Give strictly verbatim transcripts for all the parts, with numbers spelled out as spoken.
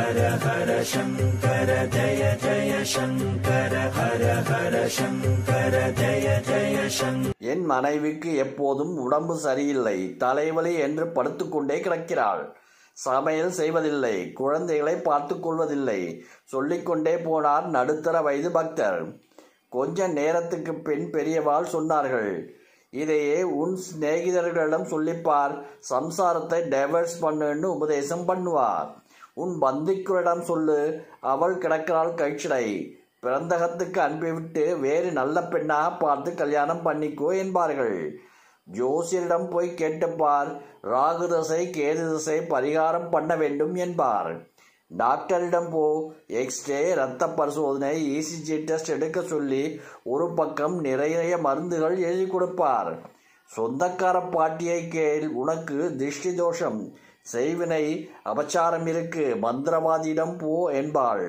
ஹர ஹர சங்கர ஜய ஜய சங்கர ஹர ஹர சங்கர ஜய ஜய சங்கர. என் மனைவிக்கு எப்போதும் உடம்பு சரியில்லை, தலைவலி என்று படுத்துக்கொண்டே கிடக்கிறாள். சமையல் செய்வதில்லை, குழந்தைகளை பார்த்து கொள்வதில்லை, சொல்லிக்கொண்டே போனார் நடுத்தர வயது பக்தர். கொஞ்ச நேரத்துக்கு பின் பெரியவாள் சொன்னார்கள், இதையே உன் சிநேகிதர்களிடம் சொல்லிப்பார், சம்சாரத்தை டைவர்ஸ் பண்ணுன்னு உபதேசம் பண்ணுவார். உன் பந்துக்களிடம் சொல்லு, அவள் கிடக்கிறாள் கழிச்சடை, பிறந்தகத்துக்கு அனுப்பிவிட்டு வேறு நல்ல பெண்ணாக பார்த்து கல்யாணம் பண்ணிக்கோ என்பார்கள். ஜோசியரிடம் போய் கேட்டுப்பார், ராகு தசை கேது தசை பரிகாரம் பண்ண வேண்டும் என்பார். டாக்டரிடம் போ, எக்ஸ்ரே, இரத்த பரிசோதனை, இசிஜி டெஸ்ட் எடுக்க சொல்லி ஒரு பக்கம் நிறைய மருந்துகள் எழுதி கொடுப்பார். சொந்தக்கார பாட்டியை கேள், உனக்கு திருஷ்டி தோஷம், செய்வினை அபச்சாரம் இருக்கு, மந்திரவாதியிடம் போ என்பாள்.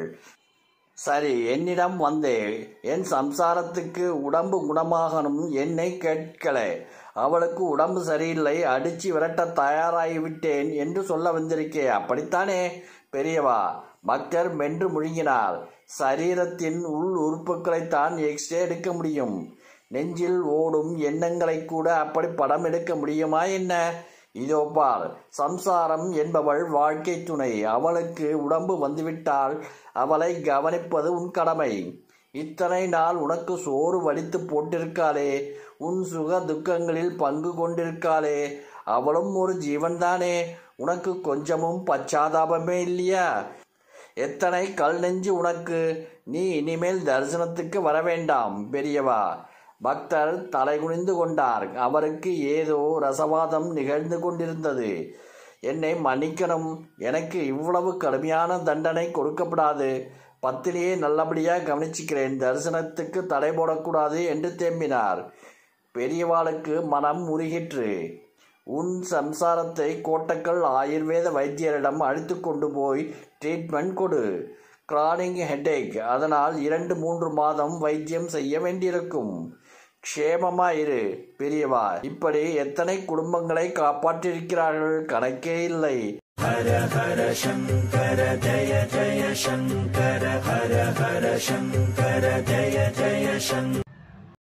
சரி, என்னிடம் வந்தே, என் சம்சாரத்துக்கு உடம்பு குணமாகணும், என்னை கேட்கல, அவளுக்கு உடம்பு சரியில்லை, அடிச்சு விரட்ட தயாராகிவிட்டேன் என்று சொல்ல வந்திருக்கே, அப்படித்தானே பெரியவா? பக்தர் மென்று முழுங்கினார். சரீரத்தின் உள் உறுப்புகளைத்தான் எக்ஸ்ரே எடுக்க முடியும், நெஞ்சில் ஓடும் எண்ணங்களை கூட அப்படி படம் எடுக்க முடியுமா என்ன? இதோ பார், சம்சாரம் என்பவள் வாழ்க்கை துணை, அவளுக்கு உடம்பு வந்துவிட்டால் அவளை கவனிப்பது உன் கடமை. இத்தனை நாள் உனக்கு சோறு வடித்து போட்டிருக்காளே, உன் சுக துக்கங்களில் பங்கு கொண்டிருக்காளே, அவளும் ஒரு ஜீவன்தானே, உனக்கு கொஞ்சமும் பச்சாதாபமே இல்லையா? எத்தனை கல் நெஞ்சு உனக்கு! நீ இனிமேல் தரிசனத்துக்கு வர வேண்டாம் பெரியவா. பக்தர் தலைகுனிந்து கொண்டார். அவருக்கு ஏதோ ரசவாதம் நிகழ்ந்து கொண்டிருந்தது. என்னை மன்னிக்கணும், எனக்கு இவ்வளவு கடுமையான தண்டனை கொடுக்கப்படாது, பத்தினியை நல்லபடியாக கவனிச்சுக்கிறேன், தரிசனத்துக்கு தடை போடக்கூடாது என்று தேம்பினார். பெரியவாளுக்கு மனம் உருகிற்று. உன் சம்சாரத்தை கோட்டக்கல் ஆயுர்வேத வைத்தியரிடம் அழைத்து கொண்டு போய் ட்ரீட்மெண்ட் கொடு. கிரானிக் ஹெட்டேக், அதனால் இரண்டு மூன்று மாதம் வைத்தியம் செய்ய வேண்டியிருக்கும். க்ஷேமமாயிரு பெரியவா. இப்படி எத்தனை குடும்பங்களை காப்பாற்றியிருக்கிறார்கள், கணக்கே இல்லை. ஹர ஹர சங்கர ஜய ஜய சங்கர ஹர ஹர சங்கர ஜய ஜய சங்கர.